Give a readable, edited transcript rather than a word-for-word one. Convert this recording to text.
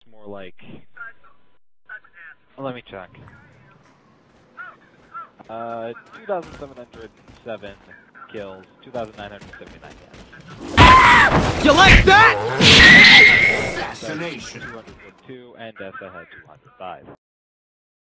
more like... Let me check. 2,707 kills, 2,979 deaths. You like that? Assassination. 242, and deaths I had 205.